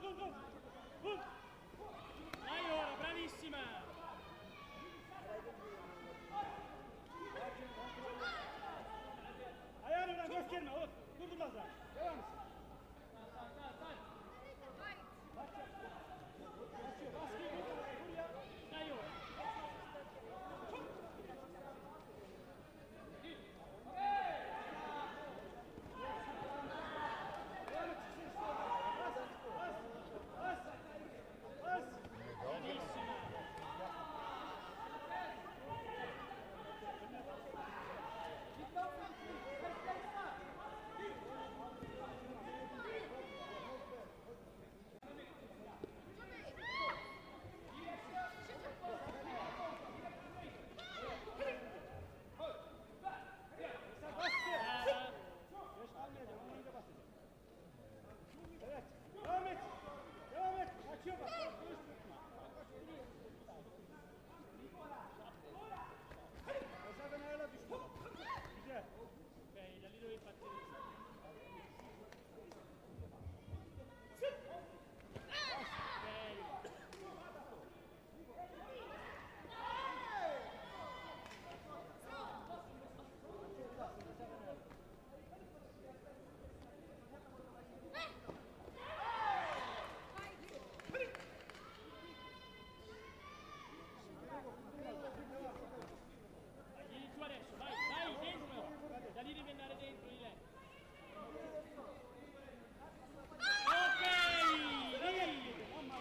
Vai ora, bravissima! Ayağını gösterme oğlum. Durdurmazlar. Devam etsin. Kaçıyor. Baskıyı vur ya. Sayıyor. Evet, devam et. Devam et. Açıyor bak. Aşağıdan ayağına düştü. Güzel. Ok, da lì dovevi partire. Vieni giù adesso, vai, vai, dentro! Da lì devi andare dentro di lei. Ok! Lì!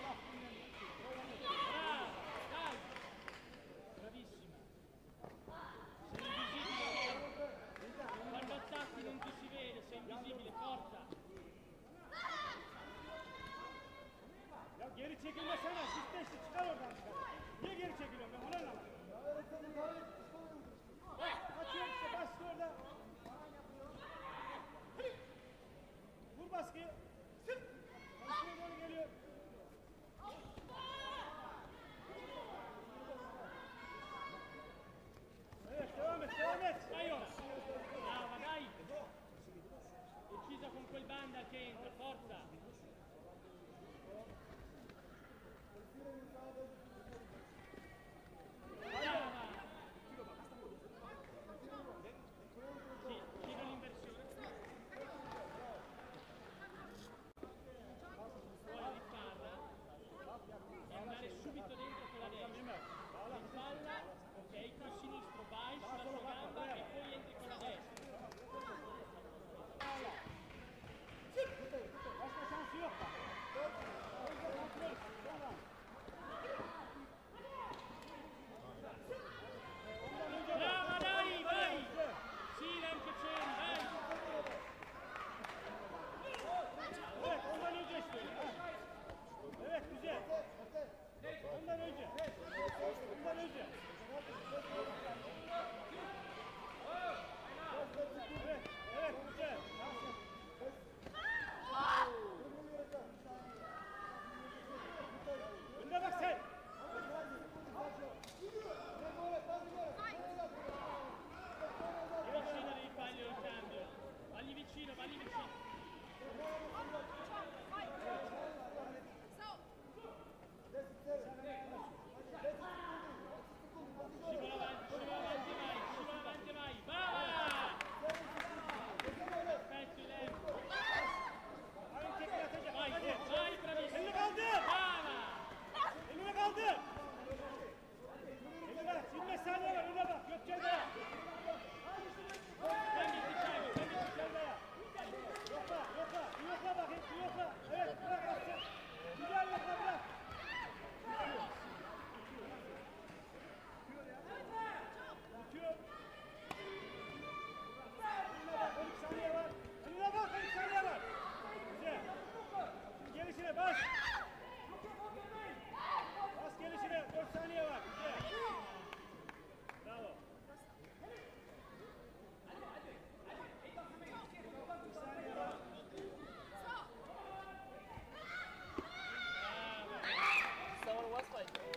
Brava, dai! Bravissima! Sei invisibile! Quando attacchi non ti si vede, sei invisibile, forza! Ya geri çekilmesene, sistesi çıkar oradan çıkar. Niye geri çekiliyorsun ben ona anlamadım. Kaçıyor işte, baskı orada. Vur baskıyı. Baskıya doğru geliyor. Evet, devam et, devam et. Dai ora. Brava, dai. Uccisa con quel banda che entra, forza. Brava. Sì, giro l'inversione. Vuole rifarla e andare subito dentro con la destra. Rifalla, ok, col sinistro vai sulla sua gamba e poi entri con la destra. Başka şansı yok bak. Brava, dai, vai! Sì, anche c'eri, vai! Evet, ondan önce işte. Evet, güzel. Ondan önce. Ondan önce. Evet, evet, güzel. Önüne bak sen. Vicino devi fargli il cambio. Vagli vicino, vagli vicino. Scivola avanti, vai, scivola avanti, vai. Brava! Perfetto, Leo. Vai, vai, bravissimo. Elini kaldır. Brava! Elini kaldır. Eline bak, 25 saniye var, eline bak. Gökçen'de. Cambia il diciamo, cambia il Gökçen'de. Yokla, yokla. Bir yokla bakayım, bir yokla. Evet, bırak atsın. Güzel yokla, bırak. Tutuyor. Eline bak, 12 saniye var. Eline bak, 12 saniye var. Güzel. Gelişine bas. Bas gelişine, 4 saniye var. Güzel. Bravo. Bir saniye var. Someone was like